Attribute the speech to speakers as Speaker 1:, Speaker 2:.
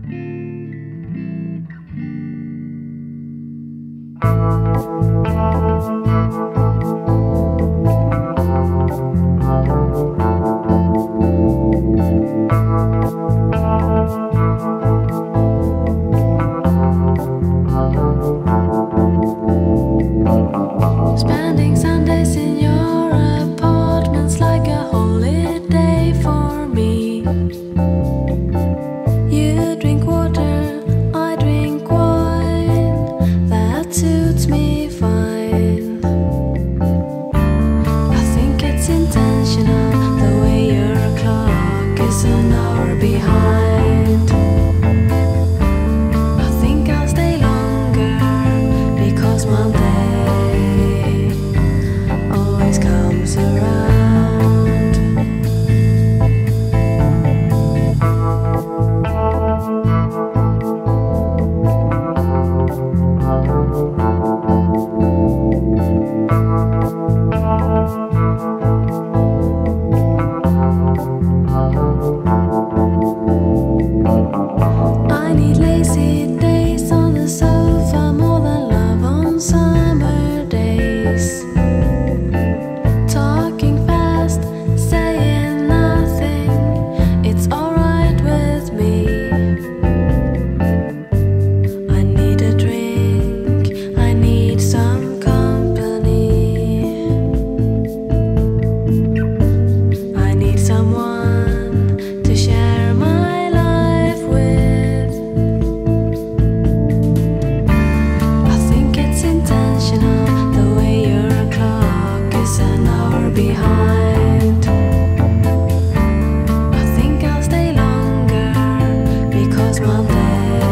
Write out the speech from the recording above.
Speaker 1: Spending Sundays in your apartment's like a holiday for me. You drink water, I drink wine. That suits me fine. I think it's intentional, the way your clock is an hour behind. I think I'll stay longer because Monday always comes around. I need lazy days on the sofa more than love on summer days. Talking fast, saying nothing, it's alright with me. I need a drink, I need some company. I need someone to share my life with. I think it's intentional, the way your clock is an hour behind. I think I'll stay longer because Monday